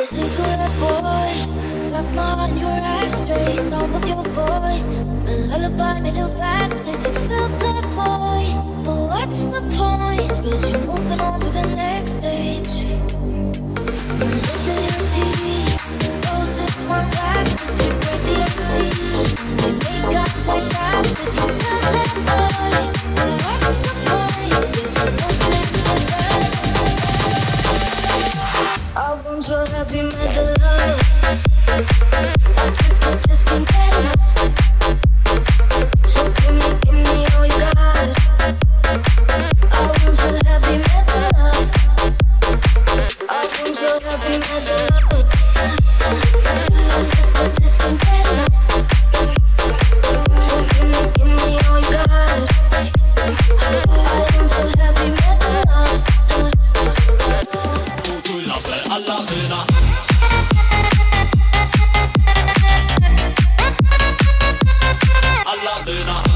Cigarette boy, left my heart in your ashtray. Sound of your voice, the lullaby made of blackness. You fill that void, but what's the point? 'Cause you're moving on to the next stage. Listen to TV, roses, smart glasses. We break the AC, we make our place happen. You fill that void, but what's the point? 'Cause you're moving to the next. I want your heavy metal love. I just can't get enough. So give me all you got. I want your heavy metal love. I want your heavy metal love. I just can't get enough. So give me all you got. I want your heavy metal love. Allah